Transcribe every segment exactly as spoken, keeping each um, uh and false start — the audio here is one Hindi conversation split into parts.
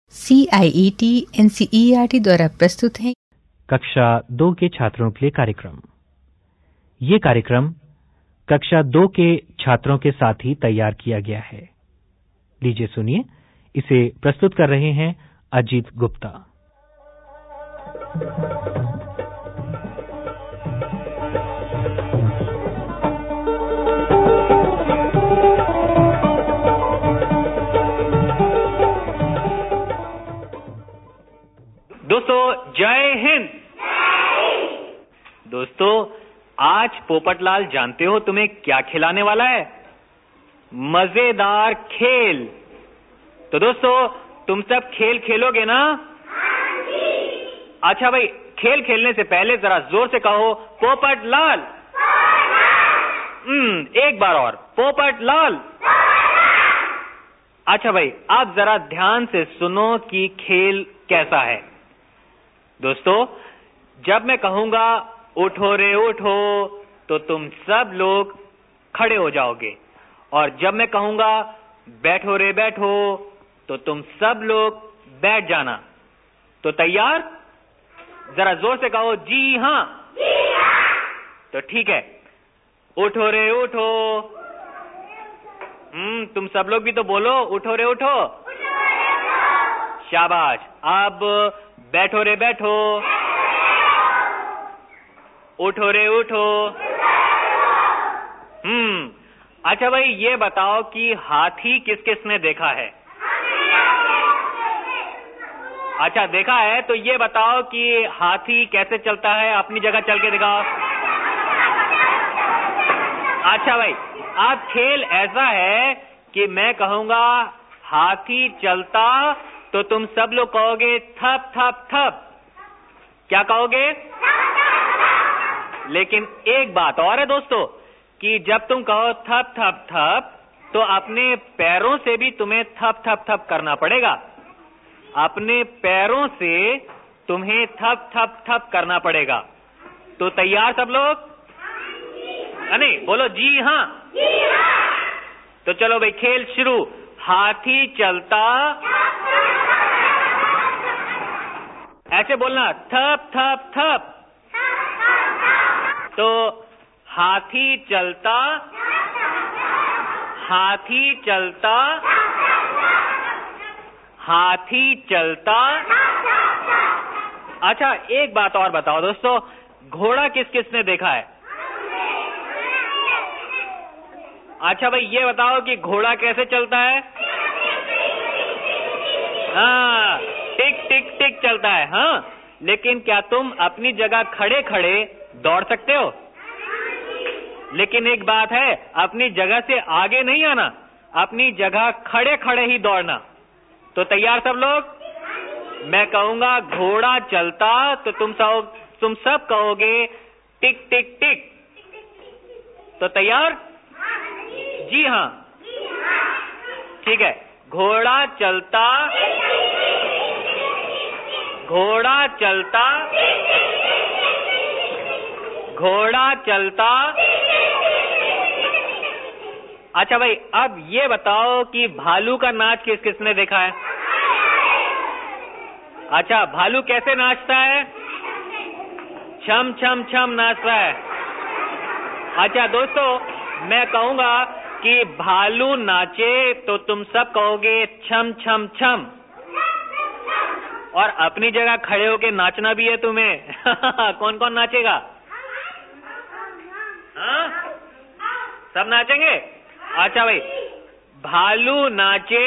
C I E T N C E R T द्वारा प्रस्तुत है कक्षा दो के छात्रों के लिए कार्यक्रम। ये कार्यक्रम कक्षा दो के छात्रों के साथ ही तैयार किया गया है। लीजिए सुनिए, इसे प्रस्तुत कर रहे हैं अजीत गुप्ता। दोस्तों जय हिंद। दोस्तों आज पोपटलाल जानते हो तुम्हें क्या खिलाने वाला है? मजेदार खेल। तो दोस्तों तुम सब खेल खेलोगे ना? अच्छा भाई, खेल खेलने से पहले जरा जोर से कहो पोपटलाल। हम्म एक बार और, पोपटलाल। अच्छा भाई, आप जरा ध्यान से सुनो कि खेल कैसा है। दोस्तों जब मैं कहूंगा उठो रे उठो तो तुम सब लोग खड़े हो जाओगे, और जब मैं कहूंगा बैठो रे बैठो तो तुम सब लोग बैठ जाना। तो तैयार? जरा जोर से कहो जी हां। तो ठीक है, उठो रे उठो। हम्म तुम सब लोग भी तो बोलो उठो रे उठो। शाबाश। अब बैठो रे बैठो, उठो रे उठो। हम्म अच्छा भाई, ये बताओ कि हाथी किस किस ने देखा है? अच्छा देखा है, तो ये बताओ कि हाथी कैसे चलता है? अपनी जगह चल के दिखाओ। अच्छा भाई, अब खेल ऐसा है कि मैं कहूंगा हाथी चलता तो तुम सब लोग कहोगे थप थप थप। क्या कहोगे? लेकिन एक बात और है दोस्तों, कि जब तुम कहो थप थप थप तो अपने पैरों से भी तुम्हें थप थप थप करना पड़ेगा। अपने पैरों से तुम्हें थप थप थप करना पड़ेगा। तो तैयार सब लोग? नहीं बोलो जी हां। तो चलो भाई, खेल शुरू। हाथी चलता, ऐसे बोलना थप थप थप। तो हाथी चलता, हाथी चलता, हाथी चलता। अच्छा एक बात और बताओ दोस्तों, घोड़ा किस किस ने देखा है? अच्छा भाई, ये बताओ कि घोड़ा कैसे चलता है? हाँ, टिक टिक टिक चलता है। हाँ, लेकिन क्या तुम अपनी जगह खड़े खड़े दौड़ सकते हो? लेकिन एक बात है, अपनी जगह से आगे नहीं आना, अपनी जगह खड़े खड़े ही दौड़ना। तो तैयार सब लोग? मैं कहूंगा घोड़ा चलता तो तुम सब तुम सब कहोगे टिक टिक टिक। तो तैयार? जी हां। ठीक है, घोड़ा चलता, घोड़ा चलता, घोड़ा चलता। अच्छा भाई, अब ये बताओ कि भालू का नाच किस किस ने देखा है? अच्छा, भालू कैसे नाचता है? छम छम छम नाचता है। अच्छा दोस्तों, मैं कहूंगा कि भालू नाचे तो तुम सब कहोगे छम छम छम, और अपनी जगह खड़े होके नाचना भी है तुम्हें। कौन कौन नाचेगा? हाँ, सब नाचेंगे? अच्छा भाई, भालू नाचे,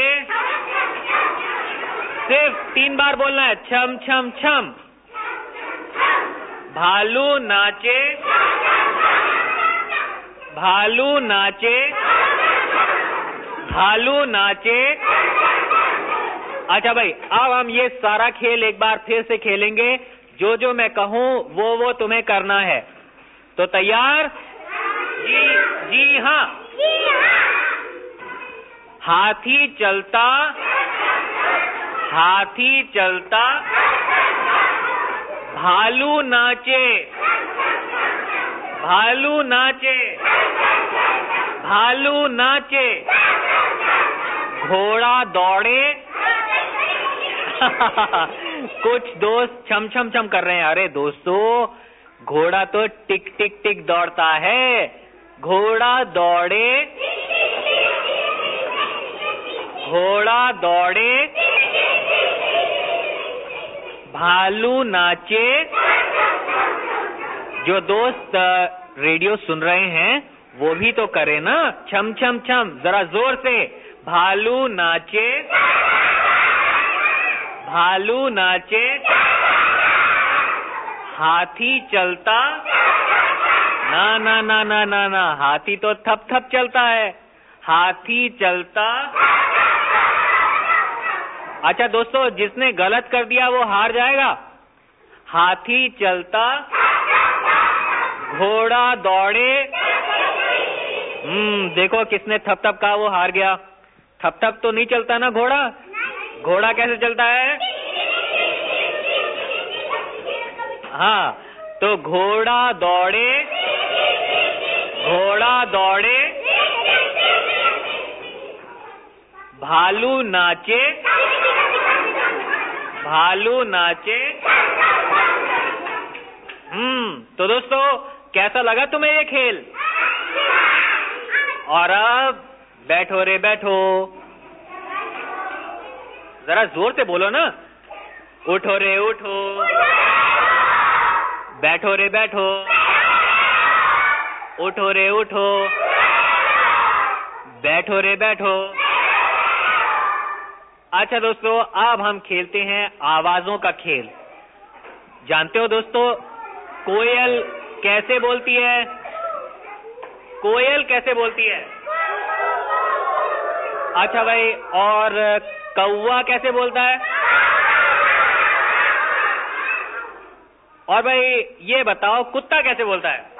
सिर्फ तीन बार बोलना है, छम छम छम। भालू नाचे, भालू नाचे, भालू नाचे। अच्छा भाई, अब हम ये सारा खेल एक बार फिर से खेलेंगे। जो जो मैं कहूं वो वो तुम्हें करना है। तो तैयार? जी जी हां। हाथी चलता, हाथी चलता, भालू नाचे, भालू नाचे, भालू नाचे। घोड़ा दौड़े, कुछ दोस्त छम छम छम कर रहे हैं। अरे दोस्तों, घोड़ा तो टिक टिक टिक दौड़ता है। घोड़ा दौड़े, घोड़ा दौड़े, भालू नाचे। जो दोस्त रेडियो सुन रहे हैं वो भी तो करे ना, छम छम छम, जरा जोर से। भालू नाचे, भालू नाचे, हाथी चलता। ना ना ना ना ना ना, हाथी तो थप थप चलता है। हाथी चलता। अच्छा दोस्तों, जिसने गलत कर दिया वो हार जाएगा। हाथी चलता, घोड़ा दौड़े। हम्म देखो किसने थप थप कहा वो हार गया। थप थप तो नहीं चलता ना घोड़ा। घोड़ा कैसे चलता है? हाँ, तो घोड़ा दौड़े, घोड़ा दौड़े, भालू नाचे, भालू नाचे। हम्म तो दोस्तों, कैसा लगा तुम्हें ये खेल? और अब बैठो रे बैठो, जरा जोर से बोलो ना। उठो रे उठो, बैठो रे बैठो, उठो रे उठो, बैठो रे बैठो। अच्छा दोस्तों, अब हम खेलते हैं आवाजों का खेल। जानते हो दोस्तों, कोयल कैसे बोलती है? कोयल कैसे बोलती है? अच्छा भाई, और कौवा कैसे बोलता है? और भाई ये बताओ, कुत्ता कैसे बोलता है?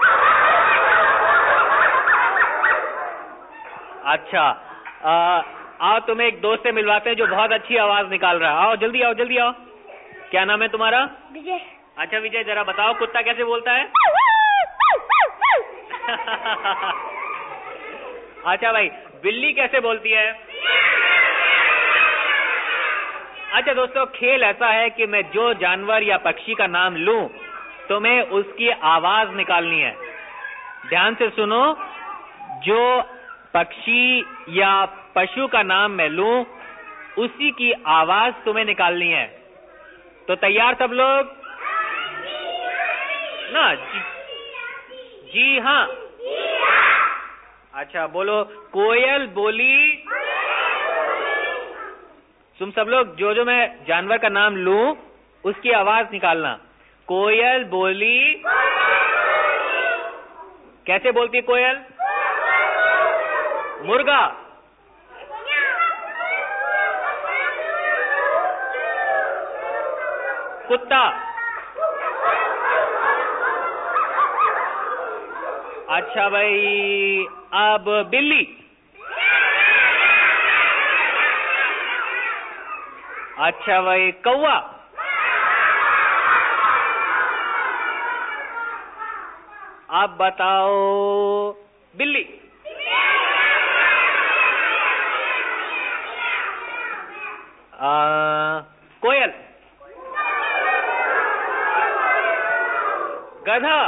अच्छा, आ, आओ तुम्हें एक दोस्त से मिलवाते हैं जो बहुत अच्छी आवाज निकाल रहा है। आओ जल्दी आओ जल्दी आओ। क्या नाम है तुम्हारा? विजय। अच्छा विजय, जरा बताओ कुत्ता कैसे बोलता है? अच्छा भाई, बिल्ली कैसे बोलती है? अच्छा दोस्तों, खेल ऐसा है कि मैं जो जानवर या पक्षी का नाम लूं, तुम्हें उसकी आवाज निकालनी है। ध्यान से सुनो, जो पक्षी या पशु का नाम मैं लूं, उसी की आवाज तुम्हें निकालनी है। तो तैयार सब लोग ना? जी, जी हाँ। अच्छा बोलो, कोयल बोली। तुम सब लोग जो जो मैं जानवर का नाम लूं, उसकी आवाज निकालना। कोयल बोली। कैसे बोलती है कोयल? मुर्गा। कुत्ता। अच्छा भाई, अब बिल्ली। अच्छा भाई, कौवा। अब बताओ बिल्ली। आ, कोयल। गधा।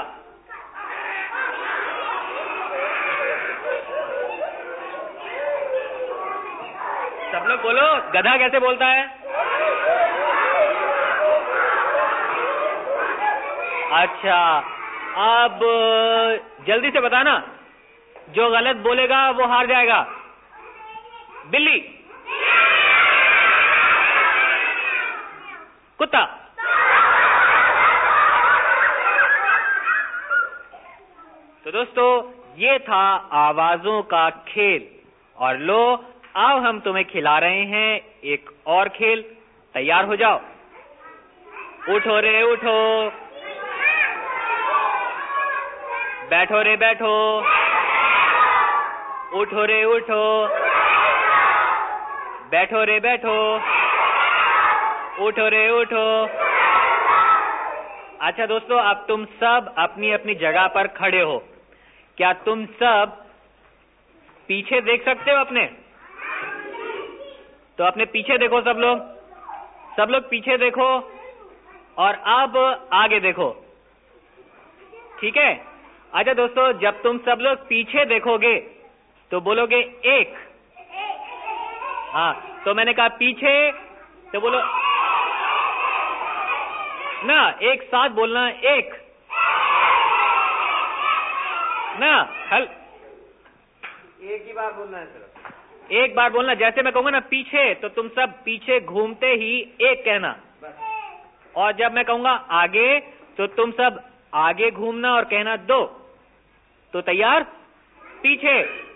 सब लोग बोलो, गधा कैसे बोलता है? अच्छा, अब जल्दी से बताना, जो गलत बोलेगा वो हार जाएगा। बिल्ली। कुत्ता। तो दोस्तों, ये था आवाजों का खेल। और लो, अब हम तुम्हें खिला रहे हैं एक और खेल। तैयार हो जाओ। उठो रे उठो, बैठो रे बैठो, उठो रे उठो, बैठो रे बैठो, उठो रे उठो। अच्छा दोस्तों, अब तुम सब अपनी अपनी जगह पर खड़े हो। क्या तुम सब पीछे देख सकते हो अपने? तो अपने पीछे देखो सब लोग। सब लोग पीछे देखो और अब आगे देखो, ठीक है? अच्छा दोस्तों, जब तुम सब लोग पीछे देखोगे तो बोलोगे एक। हाँ, तो मैंने कहा पीछे, तो बोलो ना, एक साथ बोलना, एक ना, हल एक ही बार बोलना है सिर्फ, एक बार बोलना। जैसे मैं कहूंगा ना पीछे, तो तुम सब पीछे घूमते ही एक कहना, और जब मैं कहूंगा आगे, तो तुम सब आगे घूमना और कहना दो। तो तैयार? पीछे,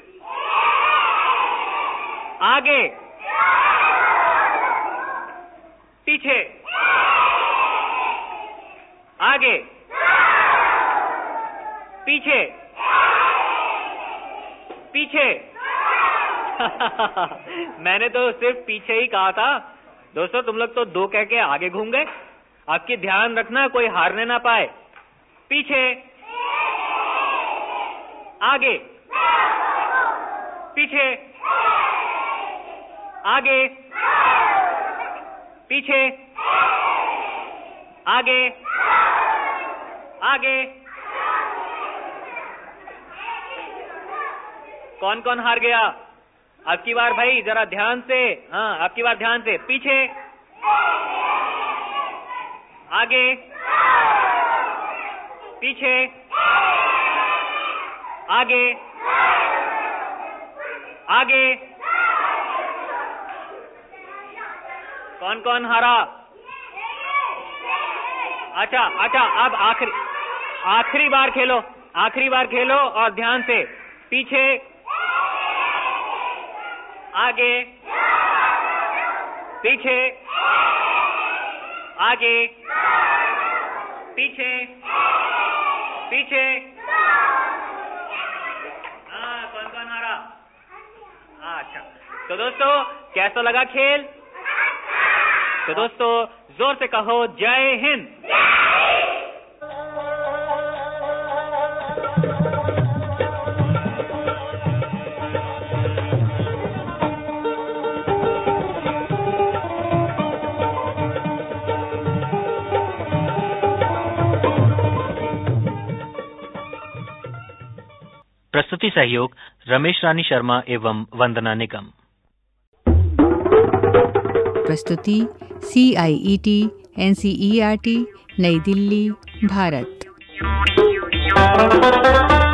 आगे, पीछे, आगे, पीछे, पीछे। मैंने तो सिर्फ पीछे ही कहा था दोस्तों, तुम लोग तो दो कह के आगे घूम गए। आपकी ध्यान रखना, कोई हारने ना पाए। पीछे, आगे, पीछे, आगे, पीछे, आगे, आगे। कौन कौन हार गया? अब की बार भाई जरा ध्यान से, हाँ अब की बार ध्यान से। पीछे, आगे, पीछे, आगे, आगे। कौन कौन हारा? अच्छा अच्छा, अब आखिरी आखिरी बार खेलो, आखिरी बार खेलो और ध्यान से। पीछे, आगे, पीछे, आगे, पीछे, पीछे। हाँ, कौन कौन हारा? अच्छा, तो दोस्तों कैसा लगा खेल? तो दोस्तों जोर से कहो जय हिंद। प्रस्तुति सहयोग रमेश रानी शर्मा एवं वंदना निगम। प्रस्तुति C I E T N C E R T नई दिल्ली, भारत।